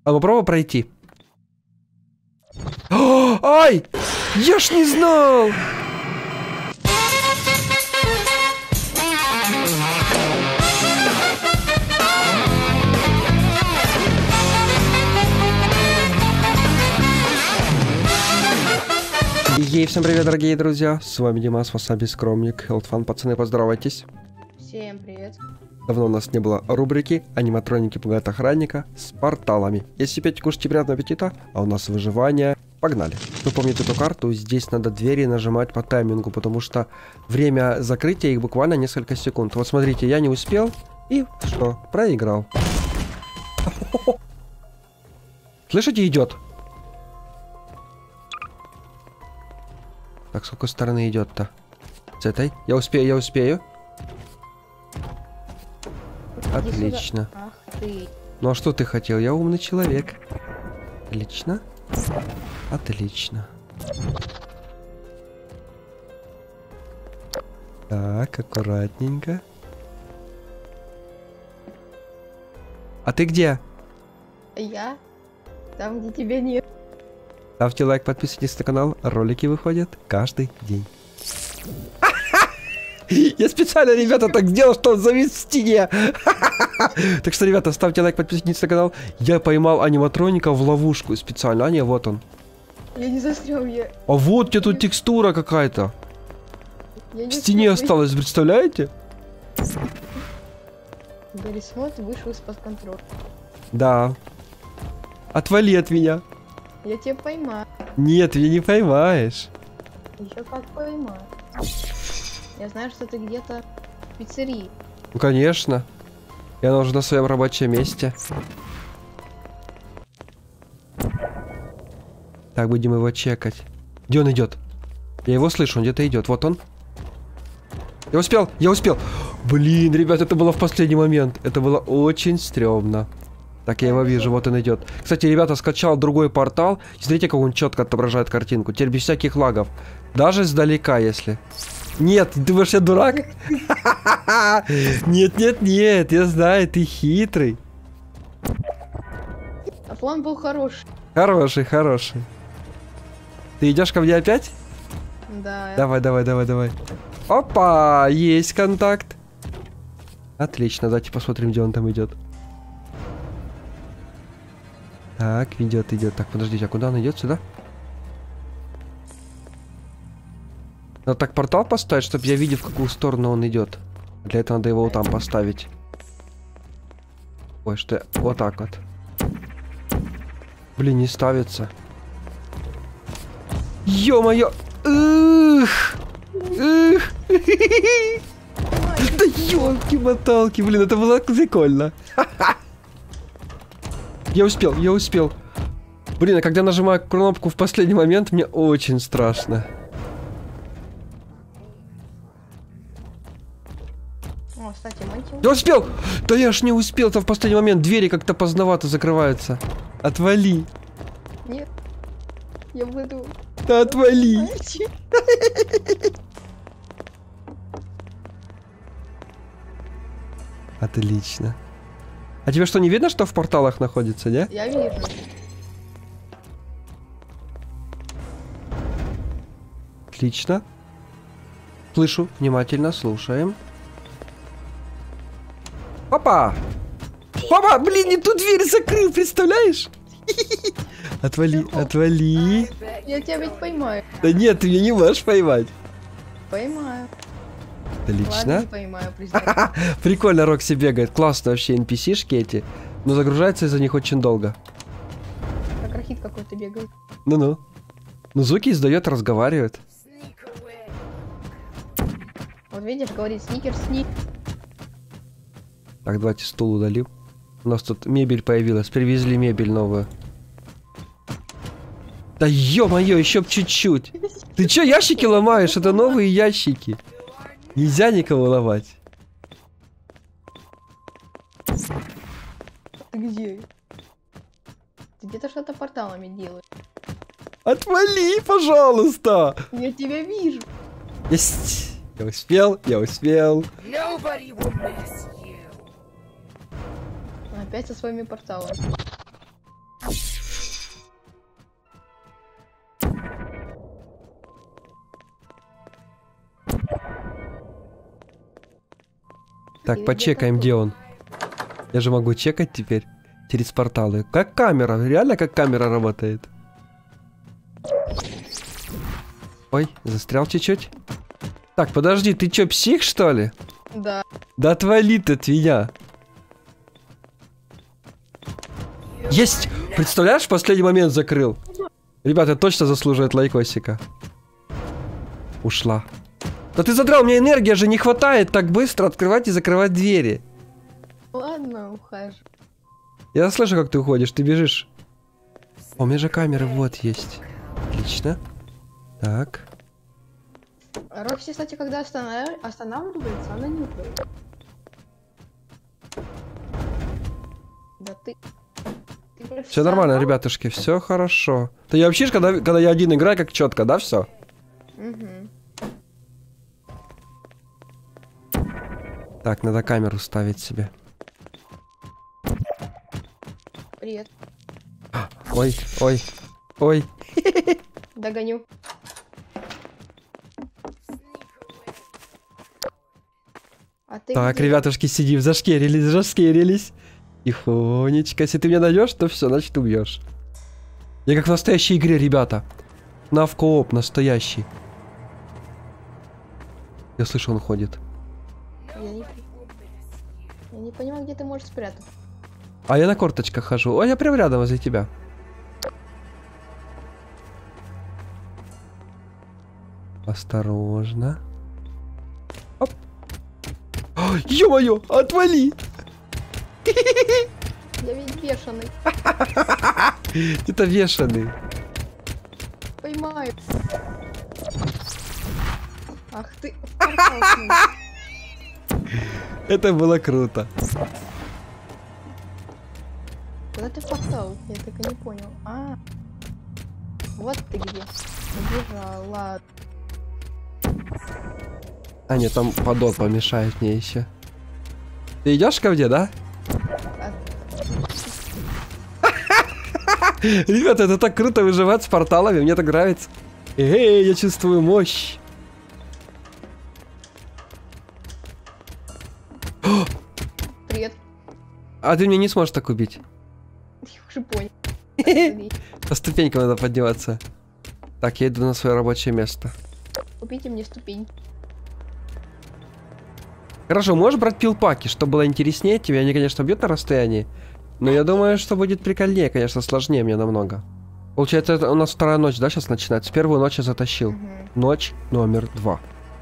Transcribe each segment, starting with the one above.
А попробуй пройти. О, ай! Я ж не знал! Ей, всем привет, дорогие друзья! С вами Димас, Васаби Скромник, Хелтфан. Пацаны, поздоровайтесь. Всем привет. Давно у нас не было рубрики «Аниматроники пугают охранника» с порталами. Если пейте, кушайте, приятного аппетита, а у нас выживание. Погнали. Кто помнит эту карту, здесь надо двери нажимать по таймингу, потому что время закрытия их буквально несколько секунд. Вот смотрите, я не успел и что? Проиграл. Слышите, идет? Так, с какой стороны идет-то? С этой? Я успею, я успею. Отлично. Ах ты. Ну а что ты хотел? Я умный человек. Отлично. Отлично. Так, аккуратненько. А ты где? Я? Там, где тебя нет. Ставьте лайк, подписывайтесь на канал. Ролики выходят каждый день. Я специально, ребята, так сделал, что он завис в стене. Так что, ребята, ставьте лайк, подписывайтесь на канал. Я поймал аниматроника в ловушку специально. А не, вот он. Я не застрял, я... А вот где тут текстура какая-то. В стене осталась, представляете? Горисмот вышел из-под контроля. Да. Отвали от меня. Я тебя поймаю. Нет, меня не поймаешь. Еще как поймаю. Я знаю, что ты где-то в пиццерии. Ну, конечно. Я уже на своем рабочем месте. Так, будем его чекать. Где он идет? Я его слышу, он где-то идет. Вот он. Я успел, я успел. Блин, ребят, это было в последний момент. Это было очень стрёмно. Так, я его вижу, вот он идет. Кстати, ребята, скачал другой портал. Смотрите, как он четко отображает картинку. Теперь без всяких лагов. Даже издалека, если... Нет, ты думаешь, я дурак? Нет, нет, нет, я знаю, ты хитрый. А план был хороший. Хороший, хороший. Ты идешь ко мне опять? Да. Давай, давай, давай, давай. Опа, есть контакт. Отлично, давайте посмотрим, где он там идет. Так, идет, идет. Так, подождите, а куда он идет? Сюда? Надо так портал поставить, чтобы я видел, в какую сторону он идет. Для этого надо его вот там поставить. Ой, что я... Вот так вот. Блин, не ставится. Ё-моё! Эх! Эх! Да ёлки-моталки! Блин, это было прикольно. Я успел, я успел. Блин, а когда нажимаю кнопку в последний момент, мне очень страшно. О, кстати, мантию. Я успел! Да я ж не успел, это в последний момент. Двери как-то поздновато закрываются. Отвали. Нет. Я буду... Да отвали. Отлично. А тебе что, не видно, что в порталах находится, не? Я вижу. Отлично. Слышу, внимательно слушаем. Опа! Опа, блин, не ту дверь закрыл, представляешь? Отвали, отвали. Я тебя ведь поймаю. Да нет, ты меня не можешь поймать. Поймаю. Отлично. Ладно, не поймаю, признаю. Прикольно Рокси бегает. Классно вообще NPC-шки эти. Но загружается из-за них очень долго. Как рахит какой-то бегает. Ну-ну. Ну, звуки издает, разговаривает. Вот видишь, говорит сникерс, сник. Так, давайте стул удалим. У нас тут мебель появилась. Привезли мебель новую. Да ё-моё, еще б чуть-чуть. Ты чё ящики ломаешь? Это новые ящики. Нельзя никого ломать. Ты где? Ты где-то что-то порталами делаешь. Отвали, пожалуйста. Я тебя вижу. Есть. Я успел, я успел. Опять со своими порталами. Так, Или почекаем, где-то где он. Я же могу чекать теперь через порталы. Как камера, реально как камера работает. Ой, застрял чуть-чуть. Так, подожди, ты чё, псих, что ли? тут. Да. Да отвали ты от меня. Есть! Представляешь, в последний момент закрыл. Ребята, точно заслуживает лайкосика. Ушла. Да ты задрал, мне энергия же не хватает так быстро открывать и закрывать двери. Ладно, ухожу. Я слышу, как ты уходишь, ты бежишь. О, у меня же камеры вот есть. Отлично. Так. Рокси, кстати, когда останавливается, она не уходит. Да ты... Все нормально, ребятушки, все хорошо. Ты я вообще, когда я один играю, как четко, да, все? Угу. Так, надо камеру ставить себе. Привет. Ой, ой, ой. Догоню. А ты Так, где? ребятушки, сидим, зашкерились. Тихонечко. Если ты меня найдешь, то все, значит убьешь. Я как в настоящей игре, ребята. Навкооп настоящий. Я слышу, он ходит. Я не понимаю, где ты можешь спрятаться. А я на корточках хожу. Ой, я прям рядом возле тебя. Осторожно. Оп. Ё-моё, отвали! Я ведь бешеный. Это вешаный. Поймаю. Ах ты. в портал с ним. Это было круто. Куда ты попал? Я так и не понял. А. Вот ты где. Убежал, ладно. А, нет, там подол помешает мне еще. Ты идешь ко мне, да? Ребята, это так круто выживать с порталами, мне так нравится. Эй, я чувствую мощь. Привет. А ты меня не сможешь так убить. Я уже понял. По ступенькам надо подниматься. Так, я иду на свое рабочее место. Купите мне ступень. Хорошо, можешь брать пилпаки, чтобы было интереснее. Тебя они, конечно, бьют на расстоянии. Но я думаю, что будет прикольнее, конечно, сложнее мне намного. Получается, это у нас вторая ночь, да, сейчас начинается? Первую ночь я затащил. Угу. Ночь номер 2.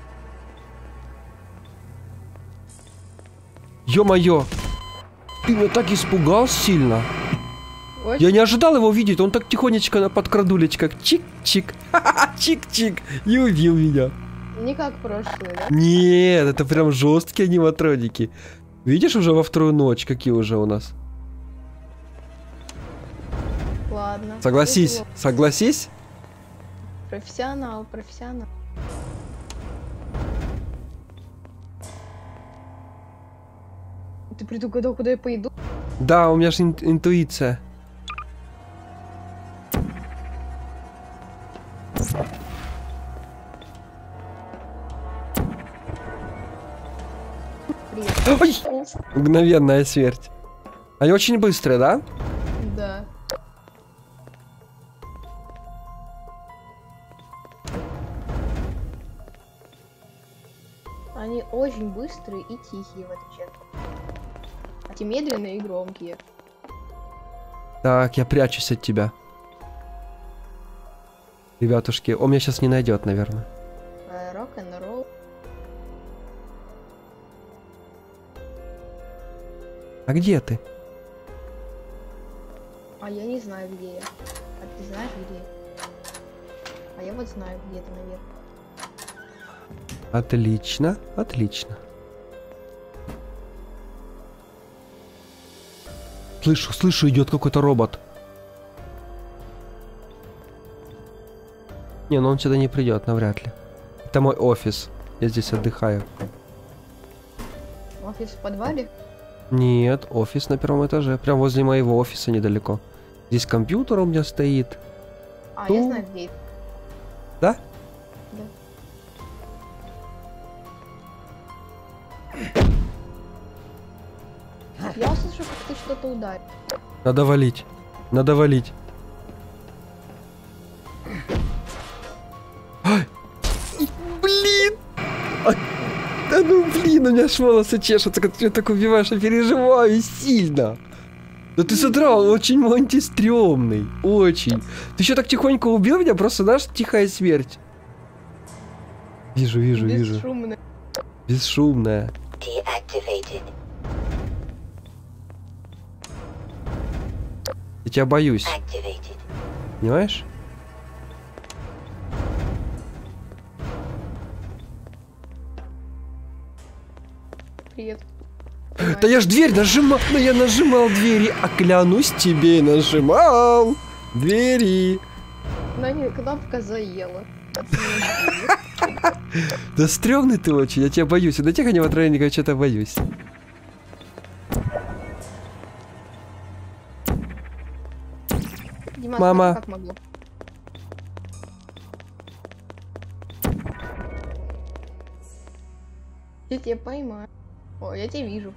Ё-моё! Ты меня так испугал сильно. Ой, Я не ожидал его увидеть, он так тихонечко на подкрадулечках. Чик-чик. Чик-чик. И убил меня. не как прошлый, да? Нет, это прям жесткие аниматроники. Видишь, уже во вторую ночь какие уже у нас? Ладно. Согласись, Тяжело. согласись? Профессионал, профессионал. Ты предугадал, куда я пойду? Да, у меня же интуиция. Привет. Ой! Мгновенная смерть. Они очень быстрые, да? Да. Они очень быстрые и тихие, в отличие от... А те медленные и громкие. Так, я прячусь от тебя. Ребятушки, он меня сейчас не найдет, наверное. Рок-н-ролл. А где ты? А я не знаю, где я. А ты знаешь, где? А я вот знаю, где ты, наверное. Отлично, отлично. Слышу, идет какой-то робот. Не, ну он сюда не придет, навряд ли. Это мой офис. Я здесь отдыхаю. Офис в подвале? Нет, офис на первом этаже. Прям возле моего офиса недалеко. Здесь компьютер у меня стоит. А, я знаю, где это. Да? Да. что-то ударит. Надо валить. Надо валить. Ай! Блин! Да ну блин, у меня аж волосы чешутся, когда ты так убиваешь, я переживаю сильно. Да ты содрал, очень антистрёмный, очень. Ты еще так тихонько убил меня, просто, знаешь, тихая смерть. Вижу. Бесшумно. Бесшумная. Я тебя боюсь. Понимаешь? Привет. Да я ж дверь нажимал, да я нажимал двери, а клянусь тебе, нажимал двери. Но не, кнопка заела. Да стрёмный ты очень, я тебя боюсь. Я до тех аниматроников что-то боюсь. Дима, Мама. как могло? Я тебя поймаю. О, я тебя вижу.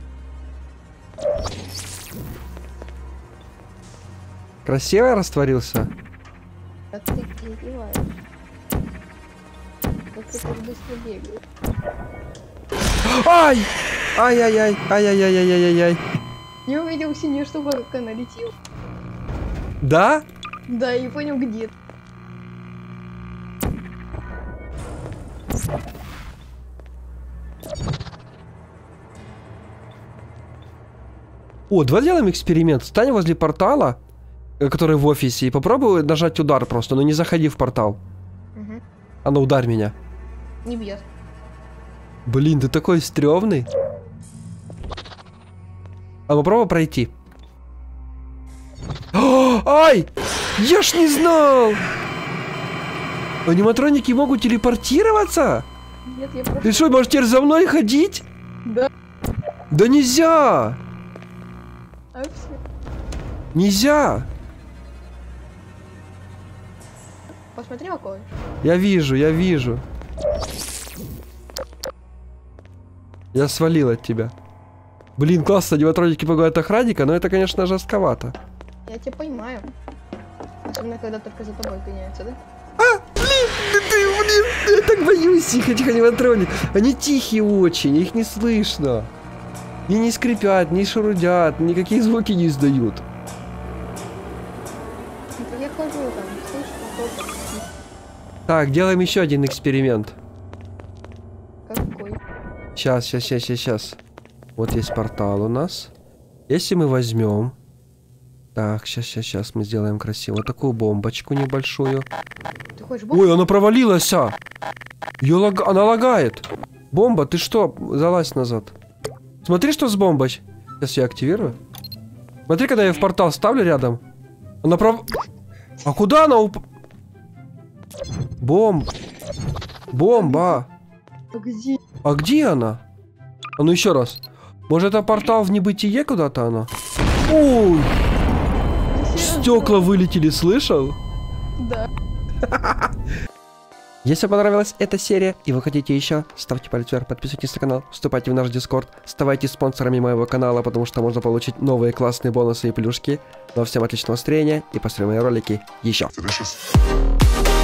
Красиво растворился? А ты перебиваешь. Как ты так быстро бегаешь? Ай! Ай-яй-яй, ай-яй-яй-яй-яй-яй. Я увидел синюю штуку, как она летела. Да? Да, я не понял, где. О, давай сделаем эксперимент. Встань возле портала, который в офисе, и попробуй нажать удар просто, но не заходи в портал. Угу. А ну ударь меня. Не бьет. Блин, ты такой стрёмный. А попробуй пройти. О, ай! Я ж не знал! Аниматроники могут телепортироваться? Нет, я просто... Ты что, можешь теперь за мной ходить? Да. Да нельзя! А все. Нельзя! Посмотри около. Я вижу, я вижу. Я свалил от тебя. Блин, классно, аниматроники пугают охранника, но это, конечно, жестковато. Я тебя поймаю. Особенно, когда только за тобой гоняются, да? Блин, я так боюсь этих аниматроников. Они тихие очень, их не слышно. Они не скрипят, не шурудят, никакие звуки не издают. Ну, я хожу там, слышу, кто-то. Так, делаем еще один эксперимент. Какой? Сейчас. Вот есть портал у нас. Если мы возьмем... Так, сейчас мы сделаем красиво. Вот такую бомбочку небольшую. Ты хочешь бомбу? Ой, она провалилась, а! Она лагает. Бомба, ты что? Залазь назад. Смотри, что с бомбой. Сейчас я активирую. Смотри, когда я в портал ставлю рядом. Она А куда она Бомба. А где? А где она? А ну еще раз. Может, это портал в небытие куда-то она? Ой! Стекла вылетели, слышал? Да. Если понравилась эта серия и вы хотите еще, ставьте палец вверх, подписывайтесь на канал, вступайте в наш Дискорд, ставайте спонсорами моего канала, потому что можно получить новые классные бонусы и плюшки. Ну а всем отличного настроения и посмотрим мои ролики еще.